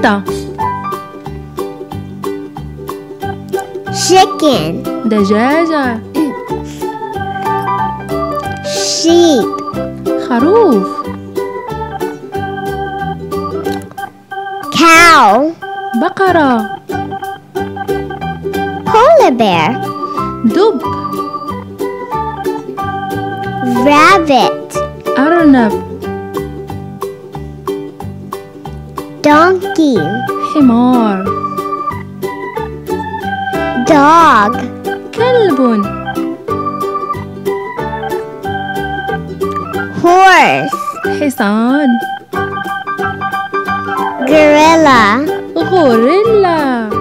بطة. chicken, دجاجة. sheep, خروف. cow, بقرة. polar bear, دب. rabbit, أرنب. donkey, حمار. dog, كلب. horse, حصان. gorilla, غوريلا.